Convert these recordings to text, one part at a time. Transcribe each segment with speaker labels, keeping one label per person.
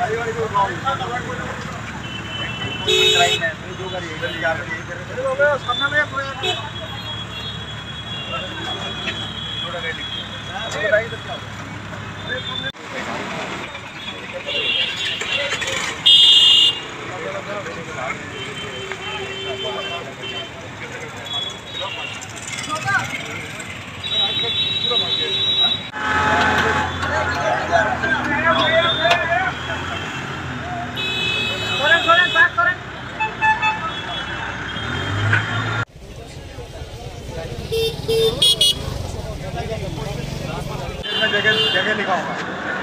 Speaker 1: जगह लिखा होगा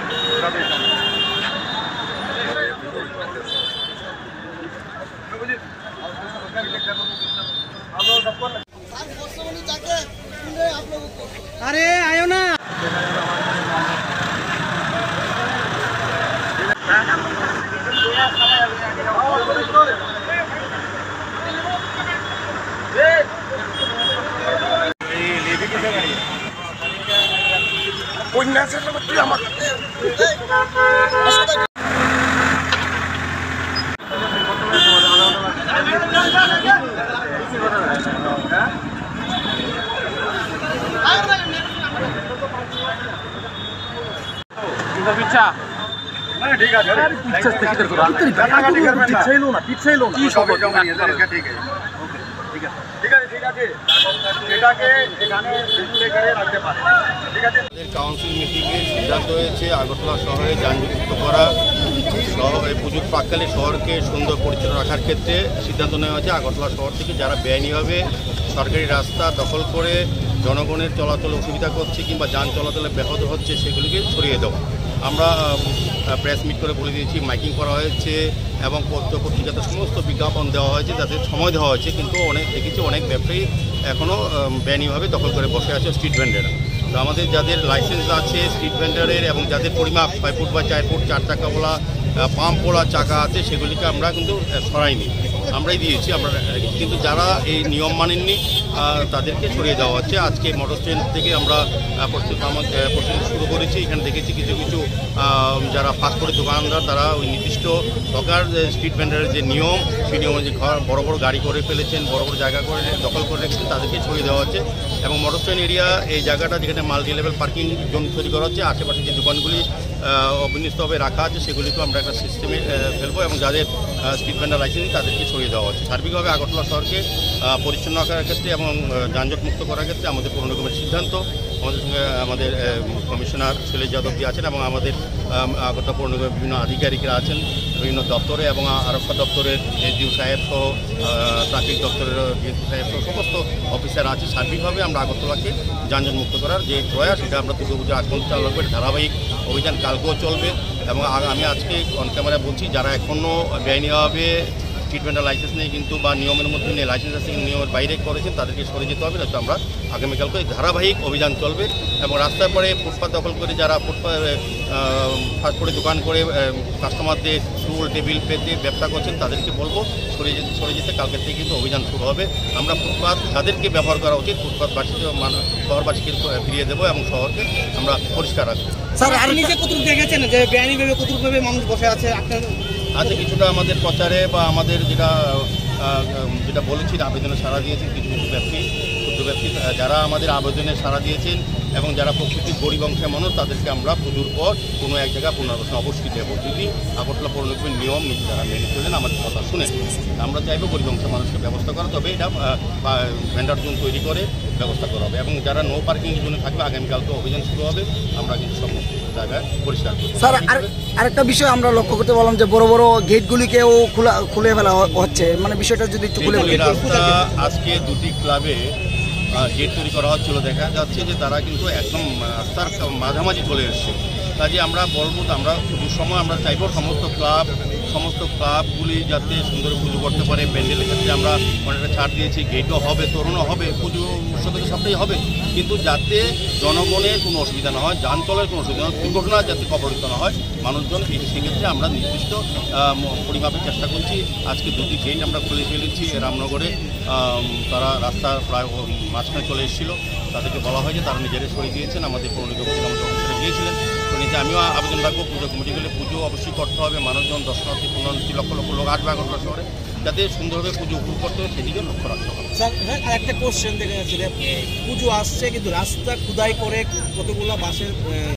Speaker 2: अरे आयो ना ठीक है
Speaker 3: কাউন্সিল মিটিংয়ে সিদ্ধান্ত হয়েছে আগরতলা শহরে যানযুক্ত করা পুজোর প্রাককালে শহরকে সুন্দর পরিচ্ছন্ন রাখার ক্ষেত্রে সিদ্ধান্ত নেওয়া হয়েছে। আগরতলা শহর থেকে যারা বেআইনিভাবে সরকারি রাস্তা দখল করে জনগণের চলাচল অসুবিধা করছে কিংবা যান চলাচলে ব্যাহত হচ্ছে সেগুলিকে সরিয়ে দেওয়া। আমরা প্রেস মিট করে বলে দিয়েছি, মাইকিং করা হয়েছে এবং পত্রিকাতে সমস্ত বিজ্ঞাপন দেওয়া হয়েছে, যাদের সময় দেওয়া হয়েছে। কিন্তু দেখেছি অনেক ব্যবসায়ী এখনও বেআইনিভাবে দখল করে বসে আছে স্ট্রিট ভেন্ডাররা। তো আমাদের যাদের লাইসেন্স আছে স্ট্রিট ভেন্ডারের এবং যাদের পরিমাপ 5 ফুট বা 4 ফুট 4 চাকাওয়ালা পাম্প পোড়া চাকা আছে সেগুলিকে আমরা কিন্তু সরাইনি, আমরাই দিয়েছি আমরা। কিন্তু যারা এই নিয়ম মানেননি তাদেরকে সরিয়ে দেওয়া হচ্ছে। আজকে মোটর স্ট্যান্ড থেকে আমরা প্রস্তুতি শুরু করেছি। এখানে দেখেছি কিছু কিছু যারা ফাস্টফুডের দোকানদার তারা ওই নির্দিষ্ট সরকার স্ট্রিট ভেন্ডারের যে নিয়ম সেই নিয়ম যে ঘর বড় বড় গাড়ি করে ফেলেছেন, বড় বড় জায়গা করে দখল করে রেখেছেন, তাদেরকে সরিয়ে দেওয়া হচ্ছে। এবং মোটর স্ট্যান্ড এরিয়া এই জায়গাটা যেখানে মাল্টি লেভেল পার্কিং জোন তৈরি করা হচ্ছে, আশেপাশে যে দোকানগুলি অবিন্যস্তভাবে রাখা আছে সেগুলিকেও আমরা একটা সিস্টেমে ফেলবো এবং যাদের স্ট্রিট ভেন্ডার লাইসেন্স তাদেরকে সরিয়ে দেওয়া হচ্ছে। সার্বিকভাবে আগরতলা শহরকে পরিচ্ছন্ন রাখার ক্ষেত্রে এবং যানজট মুক্ত করার ক্ষেত্রে আমাদের পৌর নিগমের সিদ্ধান্ত। আমাদের সঙ্গে আমাদের কমিশনার শৈলেশ যাদবজি আছেন এবং আমাদের আগরতলা পৌর নিগমের বিভিন্ন আধিকারিকরা আছেন বিভিন্ন দপ্তরে এবং আরক্ষা দপ্তরের এসডিও সাহেব সহ ট্রাফিক দপ্তরের ডিএসপি সাহেব সহ সমস্ত অফিসার আছে। সার্বিকভাবে আমরা আগরতলাকে যানজট মুক্ত করার যে প্রয়াস সেটা আমরা দুর্গাপূজার আগ পর্যন্ত চালু রাখবো। ধারাবাহিক অভিযান কালকেও চলবে এবং আমি আজকে অন ক্যামেরা বলছি, যারা এখনও বেআইনিভাবে স্ট্রিট ভেন্ডার লাইসেন্স নেই কিন্তু বা নিয়মের মধ্যে নিয়ে লাইসেন্স আছে নিয়মের বাইরে করেছেন তাদেরকে সরে যেতে হবে। তো আমরা আগামীকালকে ধারাবাহিক অভিযান চলবে এবং রাস্তার পরে ফুটপাত দখল করে যারা ফাস্টফুডে দোকান করে কাস্টমারদের টুল টেবিল পেতে ব্যবসা করছেন তাদেরকে বলবো সরে যেতে। কালকের থেকে কিন্তু অভিযান শুরু হবে। আমরা ফুটপাত যাদেরকে ব্যবহার করা উচিত ফুটপাতবাসীকে শহরবাসীকে ফিরিয়ে দেবো এবং শহরকে আমরা পরিষ্কার রাখবো।
Speaker 2: স্যার আপনি যে কতটুকু দেখেছেন যে বেআইনিভাবে কতটুকুভাবে মানুষ বসে আছে আপনার
Speaker 3: আছে কিছুটা আমাদের প্রচারে বা আমাদের যেটা বলেছি আবেদনে সাড়া দিয়েছেন কিছু কিছু ব্যক্তি ক্ষুদ্র ব্যক্তি যারা আমাদের আবেদনে সাড়া দিয়েছেন এবং যারা প্রকৃতির গরিব অংশের মানুষ তাদেরকে আমরা পুজোর পর কোনো এক জায়গায় পুনর্বাসন অবশ্যই দেবো যদি আগরতলা পৌর নিগমের নিয়ম যারা মেনে চলেন আমাদের কথা শুনে। আমরা চাইবো গরিব অংশের মানুষকে ব্যবস্থা করা, তবে এটা ভেন্ডার জোন তৈরি করে ব্যবস্থা করা হবে এবং যারা নো পার্কিং জোনে থাকবে আগামীকাল তো অভিযান শুরু হবে। আমরা কিন্তু সমস্ত জায়গায় পরিষ্কার করব।
Speaker 4: স্যার আরেকটা বিষয় আমরা লক্ষ্য করতে বললাম যে বড় বড় গেটগুলিকেও খুলে ফেলা হচ্ছে, মানে বিষয়টা যদি একটু খুলে
Speaker 3: রাস্তা আজকে দুটি ক্লাবে গেট তৈরি করা হচ্ছিল, দেখা যাচ্ছে যে তারা কিন্তু একদম রাস্তার মাঝামাঝি চলে এসছে। কাজে আমরা বলবো আমরা পুজোর সময় আমরা চাইবো সমস্ত ক্লাবগুলি যাতে সুন্দর পুজো করতে পারে। প্যান্ডেলের ক্ষেত্রে আমরা অনেকটা ছাড় দিয়েছি, গেটও হবে, তোরণও হবে, পুজো উৎসবে তো সবটাই হবে, কিন্তু যাতে জনগণের কোনো অসুবিধা না হয়, যান চলার কোনো অসুবিধা না হয়, দুর্ঘটনা যাতে কবলিত না হয় মানুষজন, সেক্ষেত্রে আমরা নির্দিষ্ট পরিমাপের চেষ্টা করছি। আজকে দুটি গেট আমরা খুলে ফেলেছি রামনগরে। তারা রাস্তার প্রায় মাঝখানে চলে এসেছিলো, তাদেরকে বলা হয় যে তারা নিজেরাই সরিয়ে দিয়েছেন। আমাদের পৌর নিগম থেকে আমাদের অফিসারে গিয়েছিলেন, সেক্ষেত্রে আমিও আবেদন রাখবো পুজো কমিটিগুলো পুজো অবশ্যই করতে হবে, মানুষজন দর্শনার্থী পুণ্যার্থী লক্ষ লক্ষ লোক আসবে আগরতলা শহরে, যাতে সুন্দরভাবে পুজো উপভোগ করতে হবে সেদিকে লক্ষ্য রাখতে হবে।
Speaker 2: স্যার আর একটা কোশ্চেন দেখা যাচ্ছে যে পুজো আসছে কিন্তু রাস্তা খুদাই করে কতগুলো বাসের